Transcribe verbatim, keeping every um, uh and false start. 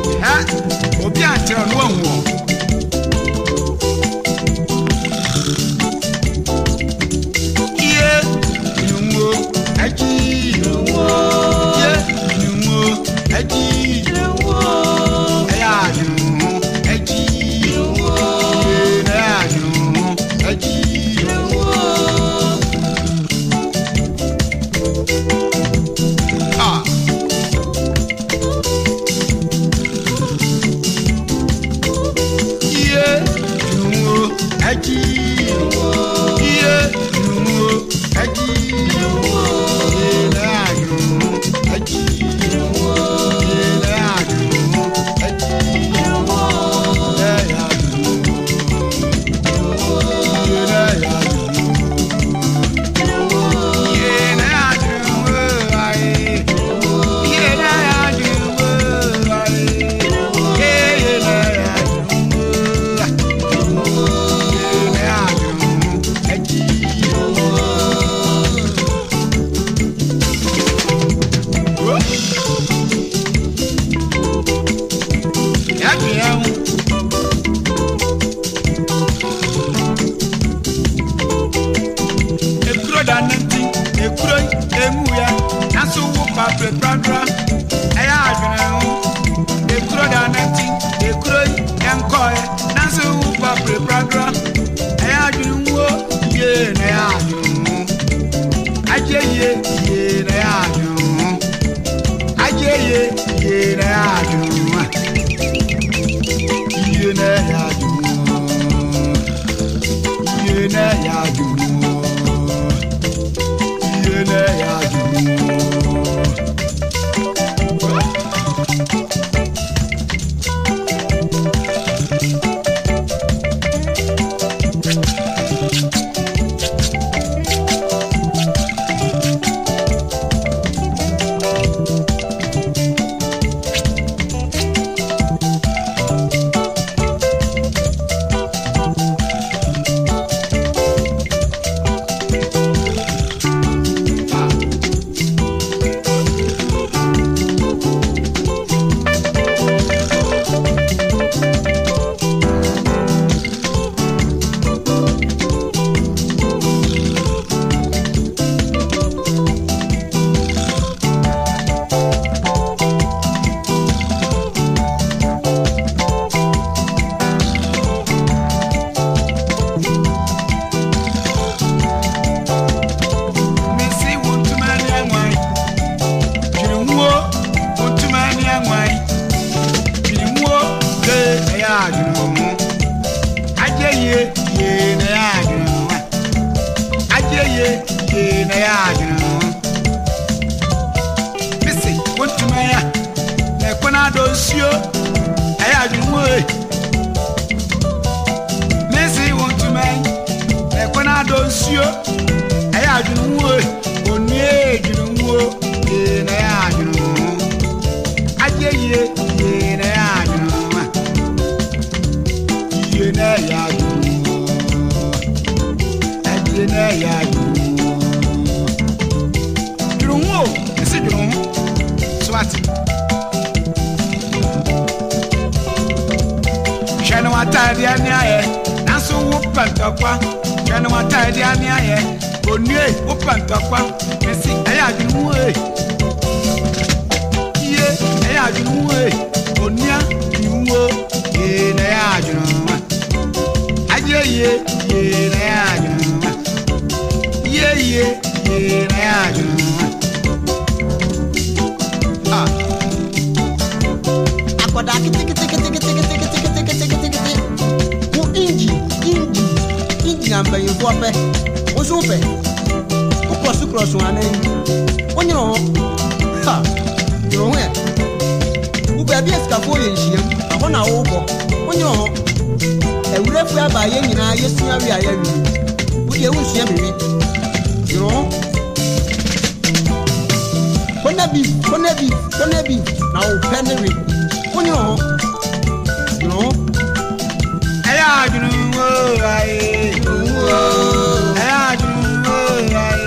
ha obi atero no anwo ye nuwo aji nuwo ye nuwo aji nuwo ya nuwo aji nuwo ya nuwo aji nuwo ah ye nuwo aji nuwo ye nuwo aji nuwo ya nuwo aji nuwo ya nuwo aji nuwo ya Bradra, I have a crow down nothing, a crow and coy, Nancy Papa Bradra, I have you, yeah, I have you. I get ye, yeah, I have you. I get ye, yeah, I have you. Yeah, I have you. Yeah, I have you. Yeah, I have you. I